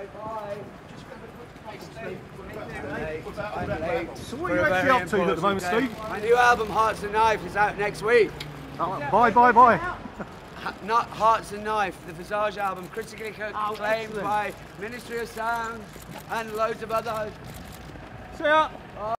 So what are you actually up to at the moment, Steve? My new album, Hearts and Knife, is out next week. Bye. Not Hearts and Knife, the Visage album, critically acclaimed by Ministry of Sound and loads of others. See ya.